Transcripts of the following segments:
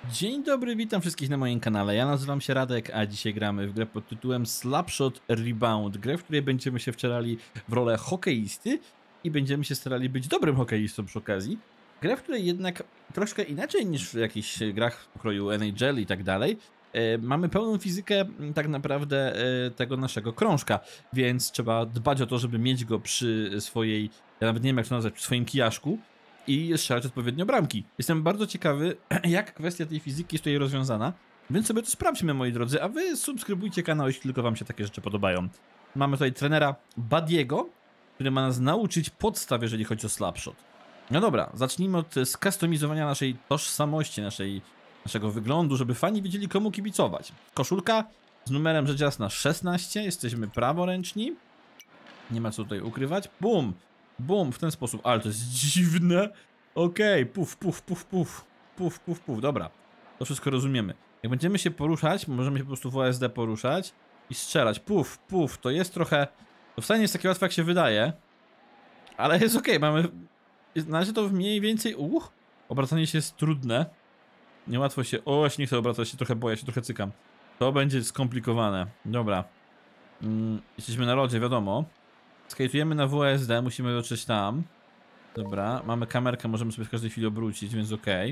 Dzień dobry, witam wszystkich na moim kanale. Ja nazywam się Radek, a dzisiaj gramy w grę pod tytułem Slapshot Rebound. Grę, w której będziemy się wcielali w rolę hokeisty i będziemy się starali być dobrym hokeistą przy okazji. Grę, w której jednak troszkę inaczej niż w jakichś grach w pokroju NHL i tak dalej. Mamy pełną fizykę tak naprawdę tego naszego krążka, więc trzeba dbać o to, żeby mieć go przy swojej, ja nawet nie wiem jak to nazwać, przy swoim kijaszku i strzelać odpowiednio bramki. Jestem bardzo ciekawy, jak kwestia tej fizyki jest tutaj rozwiązana, więc sobie to sprawdźmy, moi drodzy, a wy subskrybujcie kanał, jeśli tylko wam się takie rzeczy podobają. Mamy tutaj trenera Badiego, który ma nas nauczyć podstaw, jeżeli chodzi o slapshot. No dobra, zacznijmy od skustomizowania naszej tożsamości, naszego wyglądu, żeby fani wiedzieli, komu kibicować. Koszulka z numerem rzecz jasna 16, jesteśmy praworęczni. Nie ma co tutaj ukrywać. Bum! Bum, w ten sposób. Ale to jest dziwne. Okej, puf, puf, puf, puf. Puf, puf, puf. Dobra. To wszystko rozumiemy. Jak będziemy się poruszać, możemy się po prostu w OSD poruszać i strzelać. Puf, puf. To jest trochę... To wcale nie jest takie łatwe, jak się wydaje. Ale jest okej. Mamy... Na razie to mniej więcej... Obracanie się jest trudne. Niełatwo się... O, ja się nie chcę obracać, się trochę boję, się trochę cykam. To będzie skomplikowane. Dobra. Jesteśmy na lodzie, wiadomo. Skajtujemy na WSD, musimy dotrzeć tam. Dobra, mamy kamerkę, możemy sobie w każdej chwili obrócić, więc okej.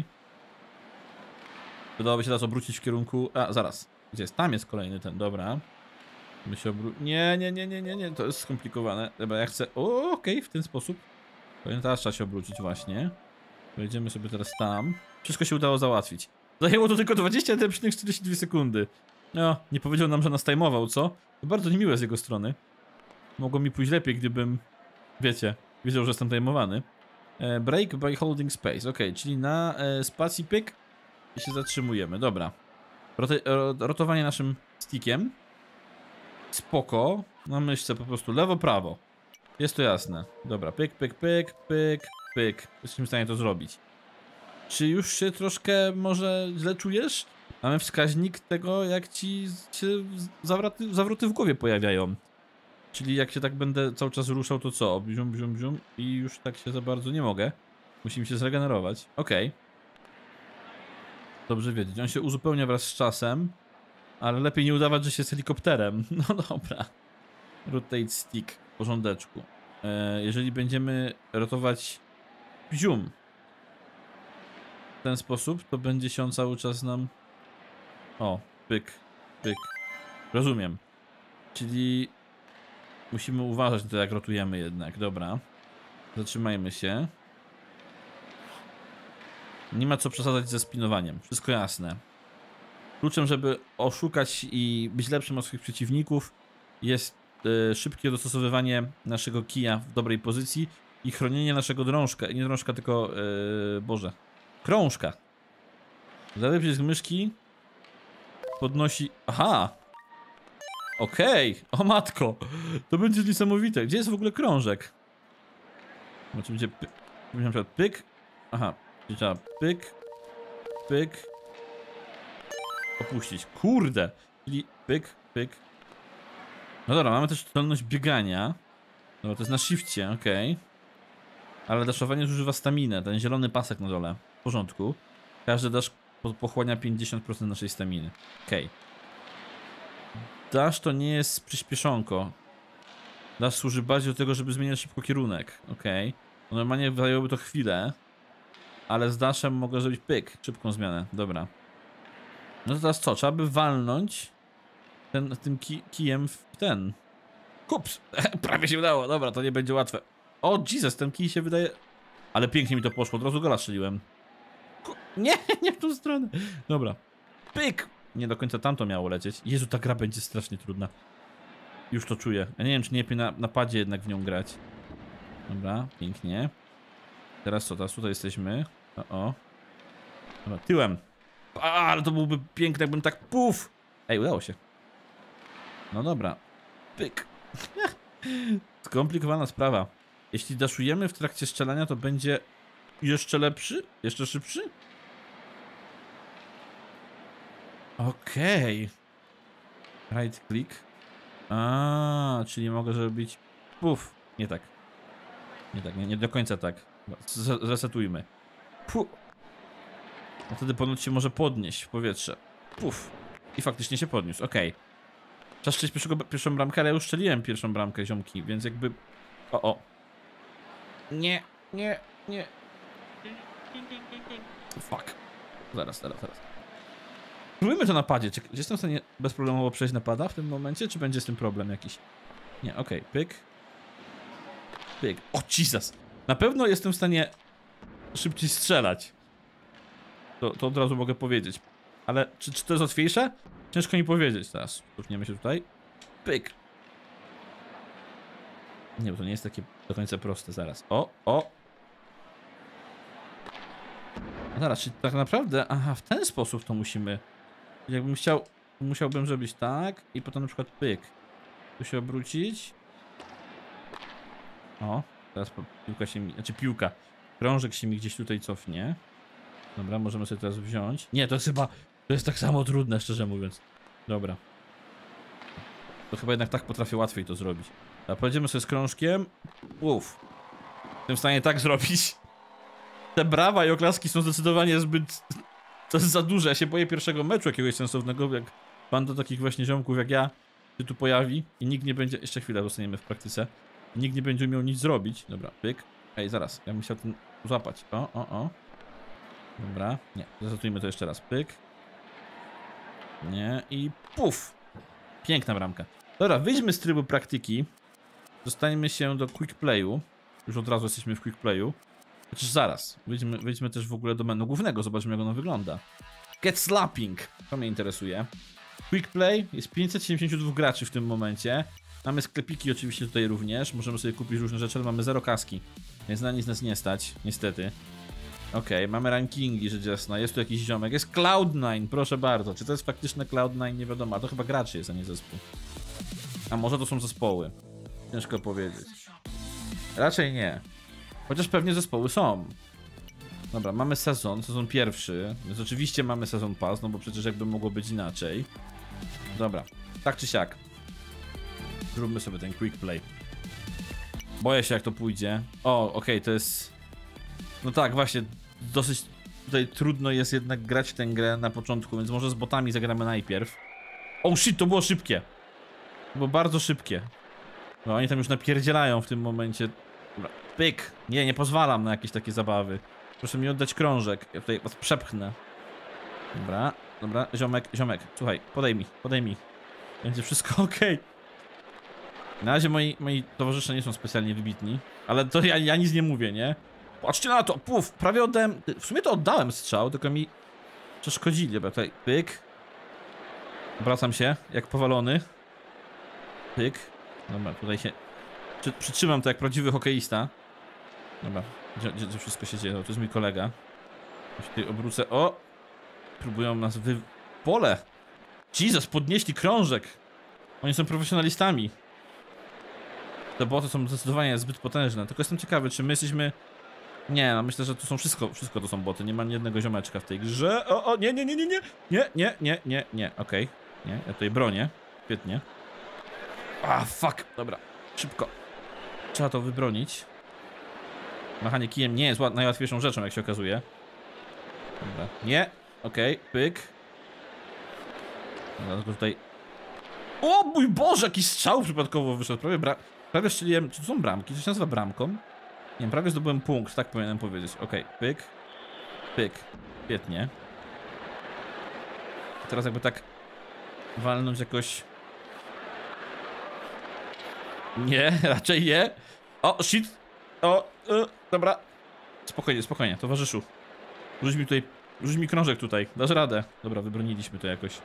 Wydałoby się teraz obrócić w kierunku... A, zaraz. Gdzie jest? Tam jest kolejny ten, dobra. My się Nie, to jest skomplikowane. Dobra, ja chcę... Okej, w ten sposób. Teraz trzeba się obrócić właśnie. Pojedziemy sobie teraz tam. Wszystko się udało załatwić. Zajęło to tylko 21,42 sekundy. No, nie powiedział nam, że nas timeował, co? To bardzo niemiłe z jego strony. Mogło mi pójść lepiej, gdybym, wiecie, wiedział, że jestem timowany. Break by holding space. Ok, czyli na spacji pyk i się zatrzymujemy. Dobra. Rotowanie naszym stickiem. Spoko. Na myszce po prostu lewo, prawo. Jest to jasne. Dobra, pyk, pyk, pyk, pyk, pyk. Jesteśmy w stanie to zrobić. Czy już się troszkę może źle czujesz? Mamy wskaźnik tego, jak ci się zawroty w głowie pojawiają. Czyli jak się tak będę cały czas ruszał, to co? Bzium, bzium, bzium i już tak się za bardzo nie mogę. Musimy się zregenerować. Okej. Dobrze wiedzieć. On się uzupełnia wraz z czasem, ale lepiej nie udawać, że się jest helikopterem. No dobra. Rotate stick. W porządeczku. Jeżeli będziemy rotować bzium w ten sposób, to będzie się on cały czas nam... O, pyk, pyk. Rozumiem. Czyli... Musimy uważać na to, jak rotujemy jednak. Dobra. Zatrzymajmy się. Nie ma co przesadzać ze spinowaniem. Wszystko jasne. Kluczem, żeby oszukać i być lepszym od swoich przeciwników, jest szybkie dostosowywanie naszego kija w dobrej pozycji i chronienie naszego drążka. Nie drążka, tylko... Boże. Krążka. Lewy przycisk myszki podnosi... Aha! Okej, o matko, to będzie niesamowite. Gdzie jest w ogóle krążek? Znaczy będzie na przykład pyk. Aha, trzeba pyk, pyk. Opuścić. Kurde, czyli pyk, pyk. No dobra, mamy też zdolność biegania. Dobra, to jest na shifcie, okej. Ale daszowanie zużywa staminę, ten zielony pasek na dole. W porządku. Każdy dash pochłania 50% naszej staminy. Okej. Dash to nie jest przyspieszonko. Dash służy bardziej do tego, żeby zmieniać szybko kierunek. Okej. Normalnie zajęłoby to chwilę. Ale z dashem mogę zrobić pyk. Szybką zmianę. Dobra. No to teraz co? Trzeba by walnąć tym kijem w ten. Kups! Prawie się udało. Dobra, to nie będzie łatwe. O, Jesus, ten kij się wydaje... Ale pięknie mi to poszło. Od razu gola strzeliłem. Nie, nie w tą stronę. Dobra. Pyk! Nie do końca tamto miało lecieć. Jezu, ta gra będzie strasznie trudna. Już to czuję. Ja nie wiem, czy nie lepiej na padzie jednak w nią grać. Dobra, pięknie. Teraz co? Teraz tutaj jesteśmy. O. Dobra, tyłem. Ale to byłby piękne, jakbym tak puf! Ej, udało się. No dobra. Pyk. Skomplikowana sprawa. Jeśli daszujemy w trakcie strzelania, to będzie jeszcze lepszy? Jeszcze szybszy? Okej. Right click. Czyli mogę zrobić... Puf. Nie tak. Nie tak, nie do końca tak. Zresetujmy. Puh. No wtedy ponoć się może podnieść w powietrze. Puf. I faktycznie się podniósł, okej. Trzeba strzelić pierwszą bramkę, ale ja już strzeliłem pierwszą bramkę, ziomki, więc jakby... O. Nie. Fuck. Zaraz. Spróbujmy to napadzie. Czy jestem w stanie bezproblemowo przejść napada w tym momencie, czy będzie z tym problem jakiś? Nie, okej. Pyk. O, Jesus! Na pewno jestem w stanie szybciej strzelać. To od razu mogę powiedzieć. Ale czy to jest łatwiejsze? Ciężko mi powiedzieć teraz. Cofniemy się tutaj. Pyk. Nie, bo to nie jest takie do końca proste. Zaraz. O. Zaraz, czy tak naprawdę... Aha, w ten sposób to musimy... Jakbym chciał... Musiałbym zrobić tak i potem na przykład pyk. Tu się obrócić. O, teraz piłka się mi... Znaczy piłka. Krążek się mi gdzieś tutaj cofnie. Dobra, możemy sobie teraz wziąć. Nie, to jest chyba... To jest tak samo trudne, szczerze mówiąc. Dobra. To chyba jednak tak potrafię łatwiej to zrobić. A pojedziemy sobie z krążkiem. Jestem w stanie tak zrobić. Te brawa i oklaski są zdecydowanie zbyt... To jest za duże. Ja się boję pierwszego meczu jakiegoś sensownego, jak banda takich właśnie ziomków jak ja się tu pojawi i nikt nie będzie... Jeszcze chwilę zostaniemy w praktyce. Nikt nie będzie umiał nic zrobić. Dobra, pyk. Ej, zaraz. Ja bym chciał ten złapać. O. Dobra. Nie, zazatujmy to jeszcze raz. Pyk. Nie. I puf. Piękna bramka. Dobra, wyjdźmy z trybu praktyki. Dostaniemy się do quick playu. Już od razu jesteśmy w quick playu. Chociaż zaraz. Wyjdźmy też w ogóle do menu głównego. Zobaczmy, jak ono wygląda. Get slapping. To mnie interesuje. Quick play. Jest 572 graczy w tym momencie. Mamy sklepiki oczywiście tutaj również. Możemy sobie kupić różne rzeczy, ale mamy 0 kaski. Więc na nic nas nie stać, niestety. Okej, mamy rankingi, rzecz jasna. Jest tu jakiś ziomek. Jest Cloud9, proszę bardzo. Czy to jest faktyczne Cloud9? Nie wiadomo. A to chyba graczy jest, a nie zespół. A może to są zespoły? Ciężko powiedzieć. Raczej nie. Chociaż pewnie zespoły są. Dobra, mamy sezon pierwszy. Więc oczywiście mamy sezon pass, no bo przecież jakby mogło być inaczej. Dobra, tak czy siak. Zróbmy sobie ten quick play. Boję się, jak to pójdzie. O, okej, to jest... No tak, właśnie, dosyć tutaj trudno jest jednak grać w tę grę na początku, więc może z botami zagramy najpierw. Oh shit, to było szybkie. To było bardzo szybkie. No, oni tam już napierdzielają w tym momencie. Dobra, pyk. Nie pozwalam na jakieś takie zabawy. Proszę mi oddać krążek, ja tutaj was przepchnę. Dobra, ziomek, słuchaj, podej mi. Będzie wszystko okej. Na razie moi towarzysze nie są specjalnie wybitni, ale to ja nic nie mówię, nie? Patrzcie na to, puf, prawie oddałem, w sumie to oddałem strzał, tylko mi przeszkodzili. Dobra, tutaj pyk. Wracam się, jak powalony. Pyk. Dobra, tutaj się przytrzymam to jak prawdziwy hokeista. Dobra, gdzie wszystko się dzieje? O, to jest mój kolega. Ja się tutaj obrócę, o! Próbują nas Pole! Jesus, podnieśli krążek! Oni są profesjonalistami. Te boty są zdecydowanie zbyt potężne, tylko jestem ciekawy, czy my jesteśmy... Nie, no myślę, że to są wszystko to są boty, nie ma ani jednego ziomeczka w tej grze. Nie, okej. Nie, ja tutaj bronię. Świetnie. Fuck, dobra, szybko. Trzeba to wybronić. Machanie kijem nie jest najłatwiejszą rzeczą, jak się okazuje. Dobra, nie, okej, pyk. Zaraz go tutaj... O mój Boże, jakiś strzał przypadkowo wyszedł, prawie strzeliłem, czy to są bramki, to się nazywa bramką? Nie wiem, prawie zdobyłem punkt, tak powinienem powiedzieć. Okej, pyk. Pyk. Świetnie. Teraz jakby tak walnąć jakoś... Nie, raczej nie. O, shit. Dobra. Spokojnie, towarzyszu. Rzuć mi krążek tutaj, dasz radę. Dobra, wybroniliśmy to jakoś.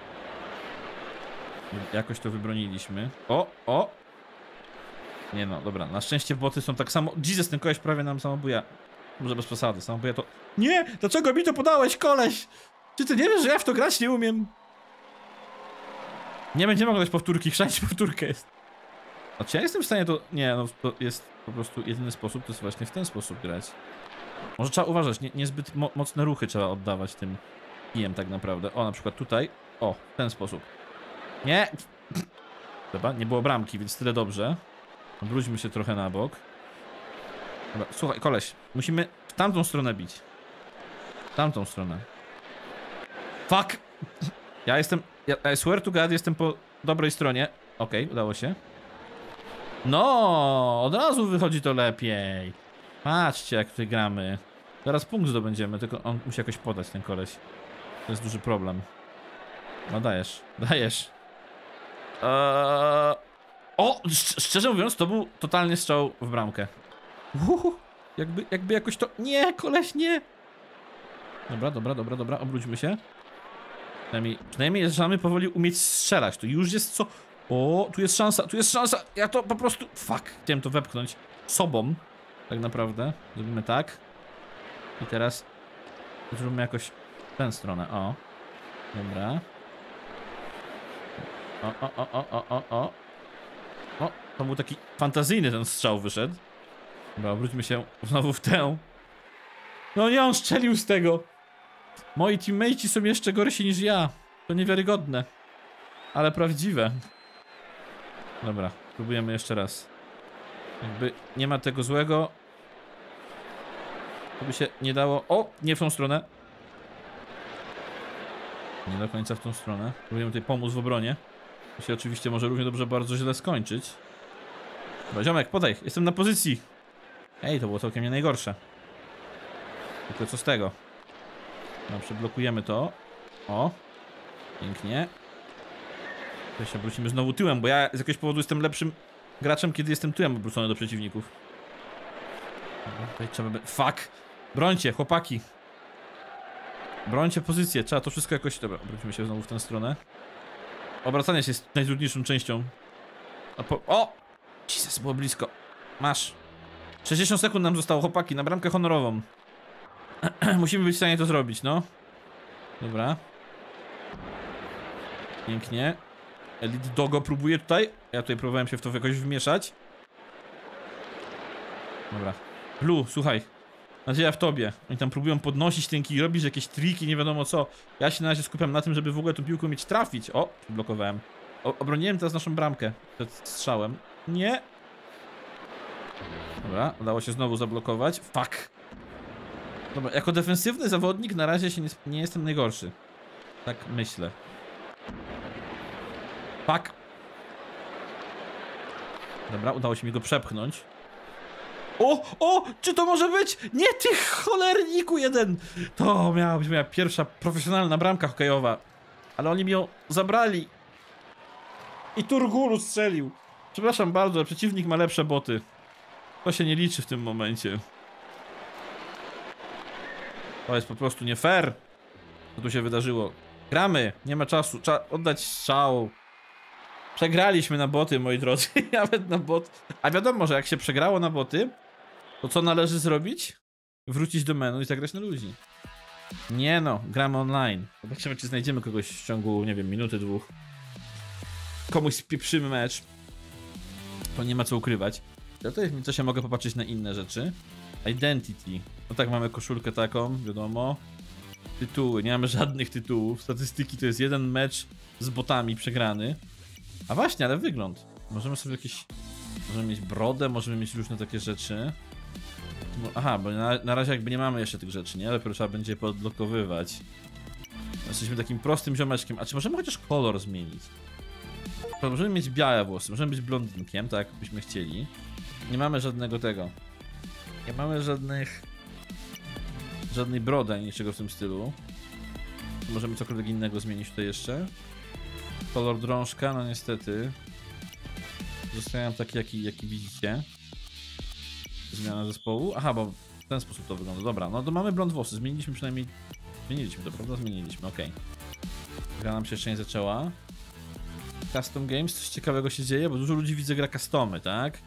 Jakoś to wybroniliśmy. O! Nie no, dobra, na szczęście boty są tak samo... Jesus, ten koleś prawie nam samobuja. Może bez przesady, samobuja to... Nie! Dlaczego mi to podałeś, koleś? Czy ty nie wiesz, że ja w to grać nie umiem? Nie będziemy oglądać powtórki, wszędzie powtórka jest. Znaczy ja jestem w stanie to... Nie, no to jest po prostu jedyny sposób, to jest właśnie w ten sposób grać. Może trzeba uważać, niezbyt mocne ruchy trzeba oddawać tym kijem tak naprawdę. O, na przykład tutaj. O, w ten sposób. Nie! Dobra, nie było bramki, więc tyle dobrze. Obróćmy się trochę na bok. Dobra, słuchaj, koleś, musimy w tamtą stronę bić. W tamtą stronę. Fuck! Ja jestem... I swear to God, jestem po dobrej stronie. Okej, udało się. No, od razu wychodzi to lepiej. Patrzcie, jak tutaj gramy. Zaraz punkt zdobędziemy, tylko on musi jakoś podać, ten koleś. To jest duży problem. No dajesz, dajesz. O, szczerze mówiąc, to był totalnie strzał w bramkę. Jakby jakoś to... Nie, koleś, nie! Dobra, obróćmy się. Przynajmniej zaczynamy powoli umieć strzelać. To już jest co... O, tu jest szansa. Ja to po prostu... Fuck, chciałem to wepchnąć sobą. Tak naprawdę. Zrobimy tak. I teraz... Zrobimy jakoś w tę stronę, o. Dobra. O, to był taki fantazyjny ten strzał wyszedł. Dobra, obróćmy się znowu w tę. No nie, on strzelił z tego. Moi teammate'i są jeszcze gorsi niż ja. To niewiarygodne. Ale prawdziwe. Dobra, próbujemy jeszcze raz. Jakby nie ma tego złego. To by się nie dało... O, nie w tą stronę. Nie do końca w tą stronę. Próbujemy tutaj pomóc w obronie. To się oczywiście może równie dobrze bardzo źle skończyć. Dobra, ziomek, podaj, jestem na pozycji. Ej, to było całkiem nie najgorsze. Tylko co z tego? No, przeblokujemy to. O. Pięknie. Tutaj się obrócimy znowu tyłem, bo ja z jakiegoś powodu jestem lepszym graczem, kiedy jestem tyłem obrócony do przeciwników. Dobra, tutaj trzeba by... Fuck! Brońcie, chłopaki! Brońcie pozycję, trzeba to wszystko jakoś... Dobra, obrócimy się znowu w tę stronę. Obracanie się jest najtrudniejszą częścią. O! Jesus, było blisko. Masz. 60 sekund nam zostało, chłopaki, na bramkę honorową. Musimy być w stanie to zrobić, no. Dobra. Pięknie. Elite Dogo próbuje tutaj. Ja tutaj próbowałem się w to jakoś wmieszać. Dobra. Blue, słuchaj. Nadzieja w tobie. Oni tam próbują podnosić ten kij, robić jakieś triki, nie wiadomo co. Ja się na razie skupiam na tym, żeby w ogóle tą piłkę mieć trafić. O, blokowałem. Obroniłem teraz naszą bramkę przed strzałem. Nie. Dobra, udało się znowu zablokować. Fuck. Dobra, jako defensywny zawodnik na razie się nie jestem najgorszy. Tak myślę. Fuck. Dobra, udało się mi go przepchnąć. O, czy to może być? Nie, ty cholerniku jeden! To miała być moja pierwsza profesjonalna bramka hokejowa. Ale oni mi ją zabrali. I Turgulu strzelił. Przepraszam bardzo, przeciwnik ma lepsze boty. To się nie liczy w tym momencie. To jest po prostu nie fair. Co tu się wydarzyło? Gramy, nie ma czasu, trzeba oddać strzał. Przegraliśmy na boty, moi drodzy. Nawet na bot. A wiadomo, że jak się przegrało na boty, to co należy zrobić? Wrócić do menu i zagrać na ludzi. Nie no, gramy online. Zobaczymy, czy znajdziemy kogoś w ciągu, nie wiem, minuty, dwóch. Komuś spieprzymy mecz. To nie ma co ukrywać. Ja tutaj w się mogę popatrzeć na inne rzeczy. Identity. No tak, mamy koszulkę taką, wiadomo. Tytuły, nie mamy żadnych tytułów. Statystyki to jest jeden mecz z botami przegrany. A właśnie, ale wygląd. Możemy sobie jakieś... Możemy mieć brodę, możemy mieć różne takie rzeczy. Aha, bo na razie jakby nie mamy jeszcze tych rzeczy, nie? Dopiero trzeba będzie je podblokowywać. Jesteśmy takim prostym ziomeczkiem. A czy możemy chociaż kolor zmienić? Możemy mieć białe włosy, możemy być blondynkiem, tak byśmy chcieli. Nie mamy żadnego tego. Nie mamy żadnej brody ani niczego w tym stylu. Możemy cokolwiek innego zmienić tutaj jeszcze. Kolor drążka, no niestety. Zostawiam taki, jaki widzicie. Zmiana zespołu. Aha, bo w ten sposób to wygląda. Dobra, no to mamy blond włosy. Zmieniliśmy przynajmniej... Zmieniliśmy to, prawda? Zmieniliśmy, okej. Gra nam się jeszcze nie zaczęła. Custom Games, coś ciekawego się dzieje, bo dużo ludzi widzę gra customy, tak?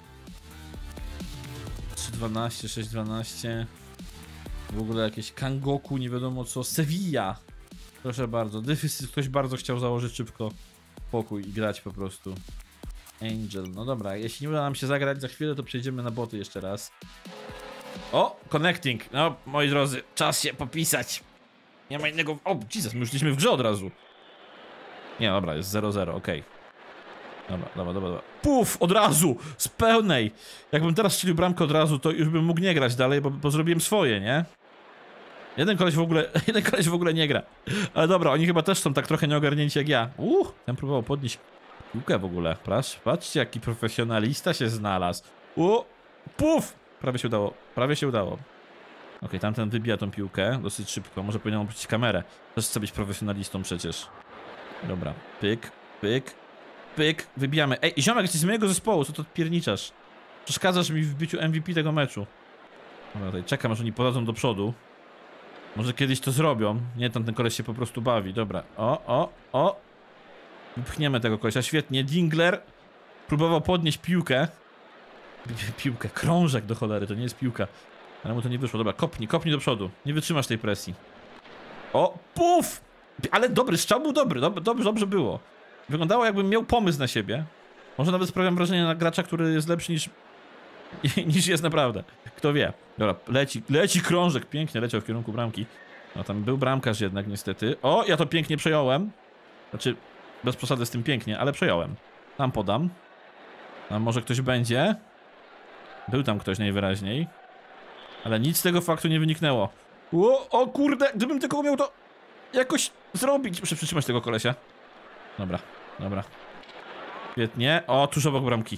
3.12, 6.12. W ogóle jakieś Kangoku, nie wiadomo co. Sevilla! Proszę bardzo. Deficyt ktoś bardzo chciał założyć szybko pokój i grać po prostu. Angel, no dobra, jeśli nie uda nam się zagrać za chwilę, to przejdziemy na boty jeszcze raz. O, connecting, no moi drodzy, czas się popisać. Nie ma innego... O, Jesus, my już jesteśmy w grze od razu. Nie, dobra, jest 0-0, okej. Dobra. Puf, od razu, z pełnej. Jakbym teraz strzelił bramkę od razu, to już bym mógł nie grać dalej, bo zrobiłem swoje, nie? Jeden koleś w ogóle nie gra. Ale dobra, oni chyba też są tak trochę nieogarnięci jak ja. Ten próbował podnieść piłkę w ogóle. Patrzcie, jaki profesjonalista się znalazł. Puf! Prawie się udało, prawie się udało. Okej, tamten wybija tą piłkę dosyć szybko. Może powinien opuścić kamerę. Też chce być profesjonalistą przecież. Dobra, pyk, pyk, pyk. Wybijamy. Ej, ziomek, jesteś z mojego zespołu, co to pierniczasz? Przeszkadzasz mi w byciu MVP tego meczu. Dobra, tutaj czekam, aż oni podadzą do przodu. Może kiedyś to zrobią. Nie, ten koleś się po prostu bawi. Dobra, o. Wypchniemy tego kolesia, świetnie. Dingler próbował podnieść piłkę. Krążek do cholery, to nie jest piłka. Ale mu to nie wyszło. Dobra, kopnij do przodu. Nie wytrzymasz tej presji. Puf! Ale dobry, strzał był dobry, dobrze było. Wyglądało, jakbym miał pomysł na siebie. Może nawet sprawiam wrażenie na gracza, który jest lepszy niż jest naprawdę. Kto wie. Dobra, leci krążek, pięknie leciał w kierunku bramki. No tam był bramkarz jednak niestety. Ja to pięknie przejąłem. Znaczy, bez przesady z tym pięknie, ale przejąłem. Tam podam. Tam może ktoś będzie. Był tam ktoś najwyraźniej. Ale nic z tego faktu nie wyniknęło. O kurde, gdybym tylko umiał to jakoś zrobić. Muszę przytrzymać tego kolesia. Dobra. Świetnie. Tuż obok bramki.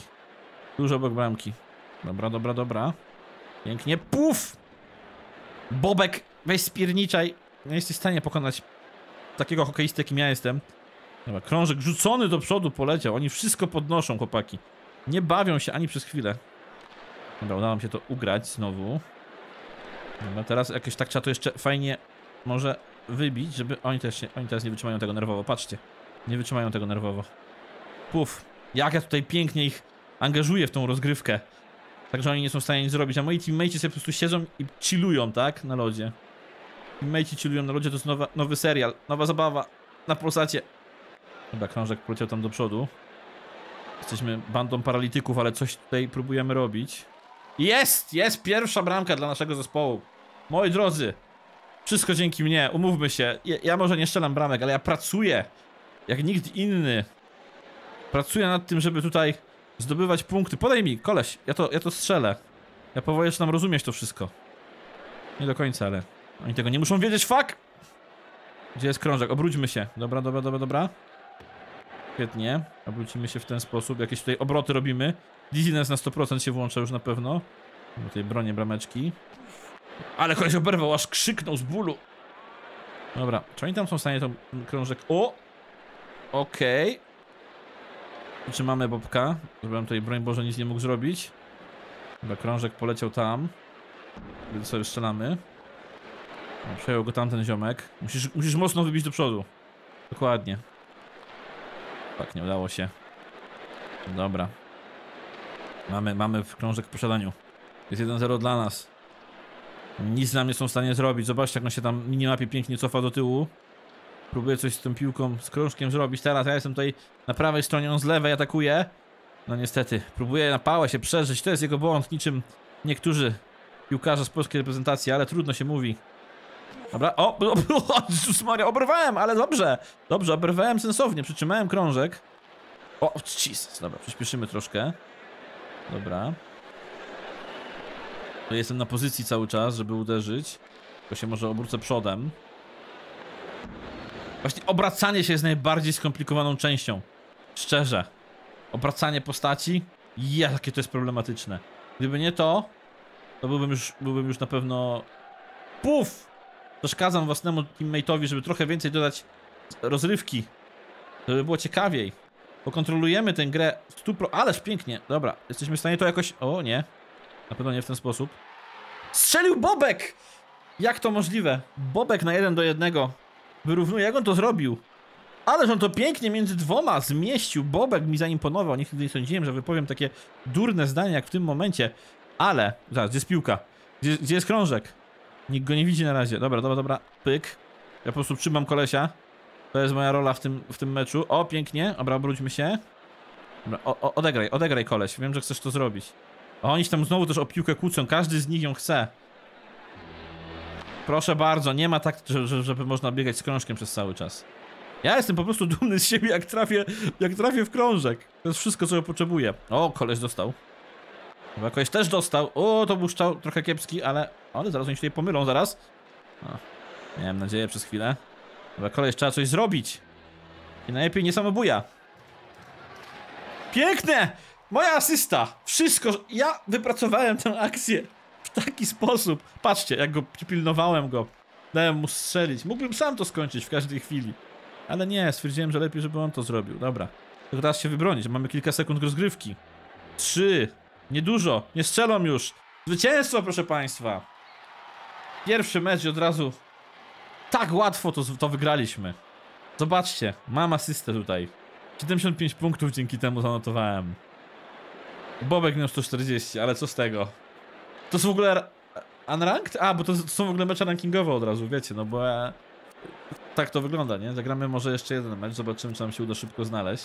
Dobra. Pięknie. Puf! Bobek, weź spierniczaj. Nie jesteś w stanie pokonać takiego hokeisty, jakim ja jestem. Dobra, krążek rzucony do przodu poleciał. Oni wszystko podnoszą, chłopaki. Nie bawią się ani przez chwilę. Dobra, udało mi się to ugrać znowu. Dobra, teraz jakoś tak trzeba to jeszcze fajnie może wybić, żeby oni teraz nie wytrzymają tego nerwowo. Patrzcie. Nie wytrzymają tego nerwowo. Puf. Jak ja tutaj pięknie ich angażuję w tą rozgrywkę. Także oni nie są w stanie nic zrobić, a moi teammate'ci sobie po prostu siedzą i chillują, tak? Na lodzie. Teammate'ci chillują na lodzie, to jest nowy serial, nowa zabawa na Polsacie. Dobra, krążek poleciał tam do przodu. Jesteśmy bandą paralityków, ale coś tutaj próbujemy robić. Jest pierwsza bramka dla naszego zespołu. Moi drodzy, wszystko dzięki mnie, umówmy się. Ja może nie strzelam bramek, ale ja pracuję jak nikt inny. Pracuję nad tym, żeby tutaj zdobywać punkty. Podaj mi, koleś, ja to strzelę. Ja powoli zaczynam rozumieć to wszystko. Nie do końca, ale oni tego nie muszą wiedzieć, fuck! Gdzie jest krążek? Obróćmy się. Dobra. Świetnie. Obrócimy się w ten sposób. Jakieś tutaj obroty robimy. Dizziness na 100% się włącza już na pewno. Tutaj bronię brameczki. Ale koleś oberwał, aż krzyknął z bólu. Dobra, czy oni tam są w stanie ten krążek... Okej. Trzymamy Bobka, żebym tutaj, broń Boże, nic nie mógł zrobić. Dobra, krążek poleciał tam. Więc sobie strzelamy. Przejął go tamten ziomek. Musisz mocno wybić do przodu. Dokładnie. Tak, nie udało się. Dobra. Mamy krążek w posiadaniu. Jest 1-0 dla nas. Nic nam nie są w stanie zrobić. Zobaczcie, jak on się tam minimapie pięknie cofa do tyłu. Próbuję coś z tą piłką, z krążkiem zrobić. Teraz ja jestem tutaj na prawej stronie, on z lewej atakuje. No niestety, próbuję na pałę się przeżyć. To jest jego błąd, niczym niektórzy piłkarze z polskiej reprezentacji, ale trudno się mówi. Dobra, Jezus Maria, oberwałem, ale dobrze. Dobrze, oberwałem sensownie, przytrzymałem krążek. Jesus, dobra, przyspieszymy troszkę. Dobra. To jestem na pozycji cały czas, żeby uderzyć. Tylko się może obrócę przodem. Właśnie obracanie się jest najbardziej skomplikowaną częścią. Szczerze. Obracanie postaci? Jakie to jest problematyczne. Gdyby nie to, to byłbym już na pewno... Puf! Przeszkadzam własnemu teammate'owi, żeby trochę więcej dodać rozrywki. Żeby było ciekawiej. Pokontrolujemy tę grę 100%. Ależ pięknie. Dobra, jesteśmy w stanie to jakoś... O, nie. Na pewno nie w ten sposób. Strzelił Bobek! Jak to możliwe? Bobek na 1-1. Wyrównuje. Jak on to zrobił? Ależ on to pięknie między dwoma zmieścił. Bobek mi zaimponował. Nigdy nie sądziłem, że wypowiem takie durne zdanie jak w tym momencie. Ale... Zaraz, gdzie jest piłka? Gdzie jest krążek? Nikt go nie widzi na razie. Dobra. Pyk. Ja po prostu trzymam kolesia. To jest moja rola w tym meczu. O, pięknie. Dobra, obróćmy się. Dobra, odegraj koleś. Wiem, że chcesz to zrobić. O, oni się tam znowu też o piłkę kłócą. Każdy z nich ją chce. Proszę bardzo, nie ma tak, żeby można biegać z krążkiem przez cały czas. Ja jestem po prostu dumny z siebie, jak trafię w krążek. To jest wszystko, czego potrzebuję. O, koleś dostał. Chyba koleś też dostał. O, to był strzał trochę kiepski, ale zaraz oni się tutaj pomylą, zaraz. Miałem nadzieję przez chwilę. Dobra, koleś, trzeba coś zrobić. I najlepiej nie samobuja. Piękne! Moja asysta! Wszystko, ja wypracowałem tę akcję w taki sposób. Patrzcie, jak go pilnowałem go. Dałem mu strzelić. Mógłbym sam to skończyć w każdej chwili. Ale nie, stwierdziłem, że lepiej, żeby on to zrobił. Dobra. To teraz się wybronić. Mamy kilka sekund rozgrywki. 3. Niedużo. Nie strzelą już. Zwycięstwo, proszę państwa. Pierwszy mecz i od razu tak łatwo to wygraliśmy. Zobaczcie, mam asystę tutaj. 75 punktów dzięki temu zanotowałem. Bobek miał 140, ale co z tego? To są w ogóle unranked? A, bo to są w ogóle mecze rankingowe od razu, wiecie, no bo tak to wygląda, nie? Zagramy może jeszcze jeden mecz, zobaczymy, czy nam się uda szybko znaleźć.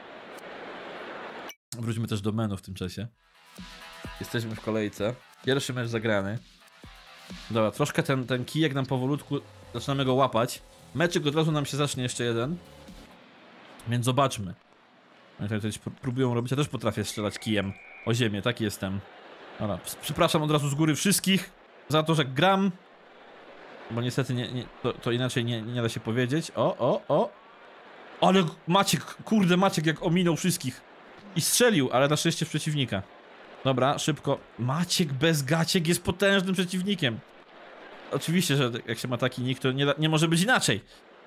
Wróćmy też do menu w tym czasie. Jesteśmy w kolejce. Pierwszy mecz zagrany. Dobra, troszkę ten kijek nam powolutku zaczynamy go łapać. Meczyk od razu nam się zacznie jeszcze jeden. Więc zobaczmy. Oni tutaj próbują robić, ja też potrafię strzelać kijem o ziemię, taki jestem. Dobra, przepraszam od razu z góry wszystkich za to, że gram. Bo niestety to inaczej nie da się powiedzieć. O! Ale Maciek, kurde Maciek jak ominął wszystkich. I strzelił, ale na szczęście w przeciwnika. Dobra, szybko. Maciek bez gaciek jest potężnym przeciwnikiem. Oczywiście, że jak się ma taki nick, to nie może być inaczej.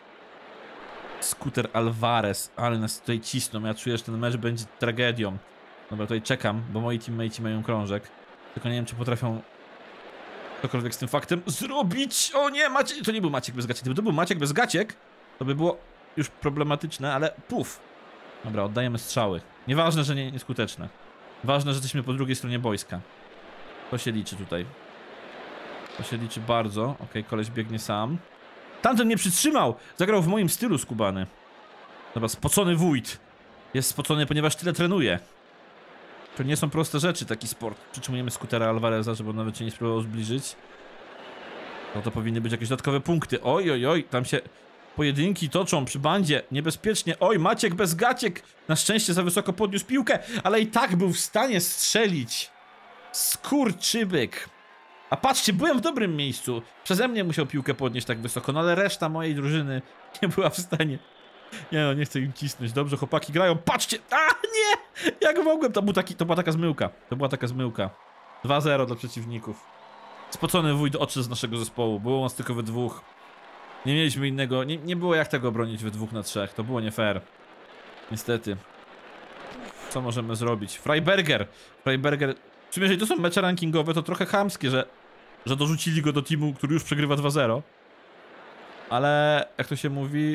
Scooter Alvarez, ale nas tutaj cisną. Ja czuję, że ten mecz będzie tragedią. Dobra, tutaj czekam, bo moi teammate'i mają krążek. Tylko nie wiem, czy potrafią cokolwiek z tym faktem zrobić. O nie, Maciek, to nie był Maciek bez gaciek. Gdyby to był Maciek bez gaciek, to by było już problematyczne, ale puf. Dobra, oddajemy strzały. Nieważne, że nieskuteczne. Ważne, że jesteśmy po drugiej stronie boiska. To się liczy tutaj. To się liczy bardzo. Okej, koleś biegnie sam. Tamten mnie przytrzymał! Zagrał w moim stylu skubany. Dobra, spocony wójt. Jest spocony, ponieważ tyle trenuje. To nie są proste rzeczy, taki sport. Przytrzymujemy Scootera Alvareza, żeby on nawet się nie spróbował zbliżyć. No to powinny być jakieś dodatkowe punkty. Oj, tam się pojedynki toczą przy bandzie. Niebezpiecznie. Oj, Maciek bez gaciek. Na szczęście za wysoko podniósł piłkę, ale i tak był w stanie strzelić. Skurczybyk. A patrzcie, byłem w dobrym miejscu. Przeze mnie musiał piłkę podnieść tak wysoko, no ale reszta mojej drużyny nie była w stanie. Nie no, nie chcę im cisnąć. Dobrze, chłopaki grają. Patrzcie! A nie! Jak mogłem? To była taka zmyłka. To była taka zmyłka. 2-0 dla przeciwników. Spocony wójt odszedł z naszego zespołu. Było nas tylko we dwóch. Nie mieliśmy innego. Nie było jak tego bronić we 2 na 3. To było nie fair. Niestety. Co możemy zrobić? Freiberger. Czym jeżeli to są mecze rankingowe, to trochę chamskie, że dorzucili go do teamu, który już przegrywa 2-0. Ale jak to się mówi,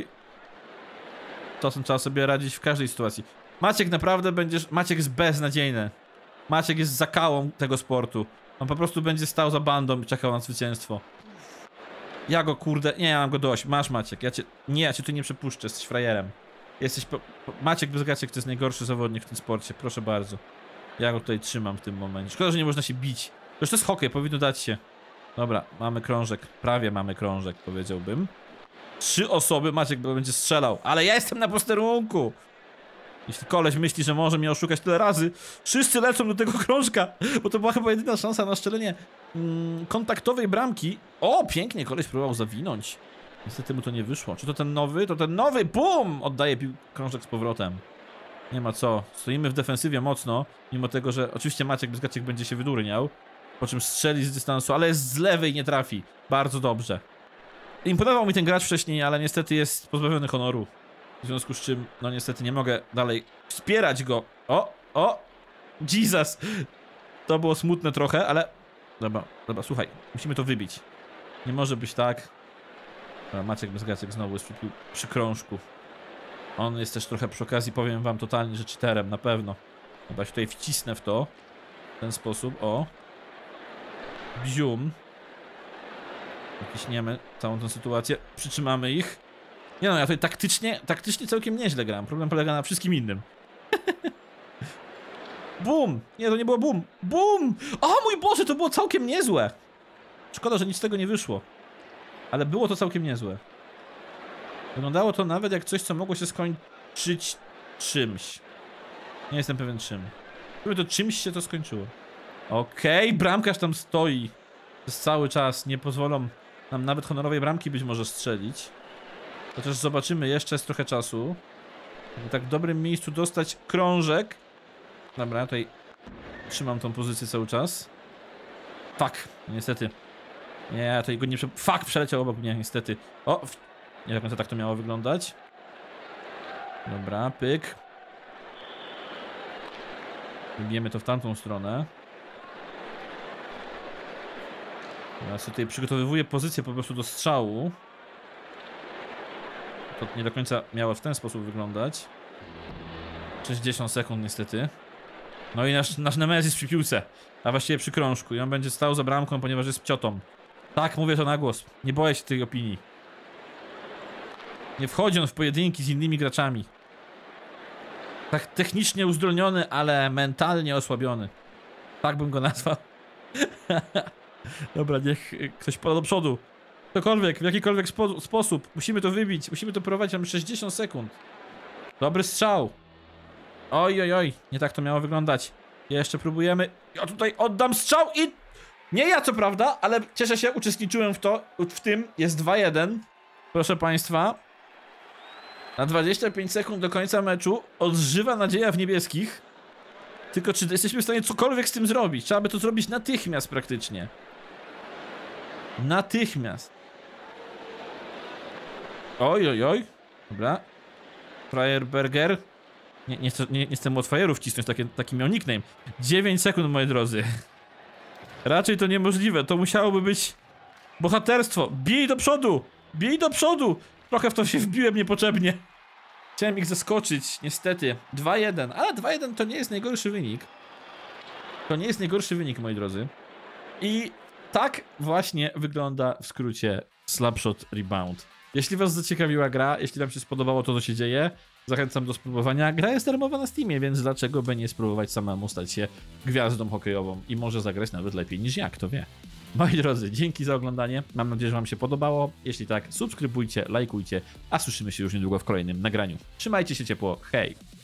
czasem trzeba sobie radzić w każdej sytuacji. Maciek naprawdę Maciek jest beznadziejny. Maciek jest zakałą tego sportu. On po prostu będzie stał za bandą i czekał na zwycięstwo. Ja go kurde, nie, ja mam go dość. Masz Maciek, ja cię tu nie przepuszczę, jesteś frajerem. Maciek bez gaciek to jest najgorszy zawodnik w tym sporcie, proszę bardzo. Ja go tutaj trzymam w tym momencie. Szkoda, że nie można się bić. Przecież to jest hokej, powinno dać się. Dobra, mamy krążek. Prawie mamy krążek, powiedziałbym. 3 osoby, Maciek będzie strzelał. Ale ja jestem na posterunku. Jeśli koleś myśli, że może mnie oszukać tyle razy, wszyscy lecą do tego krążka. Bo to była chyba jedyna szansa na strzelenie kontaktowej bramki. O, pięknie, koleś próbował zawinąć. Niestety mu to nie wyszło. Czy to ten nowy? To ten nowy! Bum! Oddaje krążek z powrotem. Nie ma co. Stoimy w defensywie mocno, mimo tego, że oczywiście Maciek bez gaciek będzie się wydurniał. Po czym strzeli z dystansu, ale jest z lewej nie trafi. Bardzo dobrze. Imponował mi ten gracz wcześniej, ale niestety jest pozbawiony honoru. W związku z czym, no niestety nie mogę dalej wspierać go. O! Jesus! To było smutne trochę, ale... Dobra, słuchaj. Musimy to wybić. Nie może być tak. Dobra, Maciek bez gaciek znowu jest przy krążku. On jest też trochę przy okazji, powiem wam totalnie, że cheaterem, na pewno. Chyba się tutaj wcisnę w to. W ten sposób, o. Bzium. Naciśniemy całą tę sytuację. Przytrzymamy ich. Nie no, ja tutaj taktycznie całkiem nieźle gram. Problem polega na wszystkim innym. Bum! Nie, to nie było bum. Bum! O mój Boże, to było całkiem niezłe. Szkoda, że nic z tego nie wyszło. Ale było to całkiem niezłe. Wyglądało to nawet jak coś, co mogło się skończyć czymś. Nie jestem pewien czym. Gdyby to czymś się to skończyło. Okej, bramkarz tam stoi. Przez cały czas nie pozwolą nam nawet honorowej bramki być może strzelić. Chociaż zobaczymy, jeszcze jest trochę czasu. Żeby tak w dobrym miejscu dostać krążek. Dobra, tutaj trzymam tą pozycję cały czas. Fuck, niestety. Nie, tutaj go nie Fuck, przeleciał obok mnie, niestety. O, nie do końca tak to miało wyglądać. Dobra, pyk. Bijemy to w tamtą stronę. Ja sobie tutaj przygotowywuję pozycję po prostu do strzału. To nie do końca miało w ten sposób wyglądać. 60 sekund niestety. No i nasz Nemesis jest przy piłce, a właściwie przy krążku i on będzie stał za bramką, ponieważ jest pciotą. Tak, mówię to na głos. Nie boję się tej opinii. Nie wchodzi on w pojedynki z innymi graczami. Tak technicznie uzdolniony, ale mentalnie osłabiony. Tak bym go nazwał. Dobra, niech ktoś poda do przodu. Ktokolwiek, w jakikolwiek sposób. Musimy to wybić, musimy to prowadzić. Mamy 60 sekund. Dobry strzał. Oj, oj, oj. Nie tak to miało wyglądać. Jeszcze próbujemy. Ja tutaj oddam strzał i... Nie ja co prawda, ale cieszę się, uczestniczyłem w tym. Jest 2-1. Proszę państwa. Na 25 sekund do końca meczu odżywa nadzieja w niebieskich. Tylko czy jesteśmy w stanie cokolwiek z tym zrobić? Trzeba by to zrobić natychmiast praktycznie. Natychmiast. Oj, oj, oj. Dobra. Fryerberger. Nie chcę mu od frajerów cisnąć, taki miał nickname. 9 sekund, moi drodzy. Raczej to niemożliwe, to musiałoby być bohaterstwo. Bij do przodu! Bij do przodu! Trochę w to się wbiłem niepotrzebnie. Chciałem ich zaskoczyć, niestety. 2-1, ale 2-1 to nie jest najgorszy wynik. To nie jest najgorszy wynik, moi drodzy. I tak właśnie wygląda w skrócie Slapshot Rebound. Jeśli was zaciekawiła gra, jeśli wam się spodobało to, co się dzieje, zachęcam do spróbowania. Gra jest darmowa na Steamie, więc dlaczego by nie spróbować samemu stać się gwiazdą hokejową i może zagrać nawet lepiej niż ja, kto wie. Moi drodzy, dzięki za oglądanie. Mam nadzieję, że wam się podobało. Jeśli tak, subskrybujcie, lajkujcie, a słyszymy się już niedługo w kolejnym nagraniu. Trzymajcie się ciepło, hej!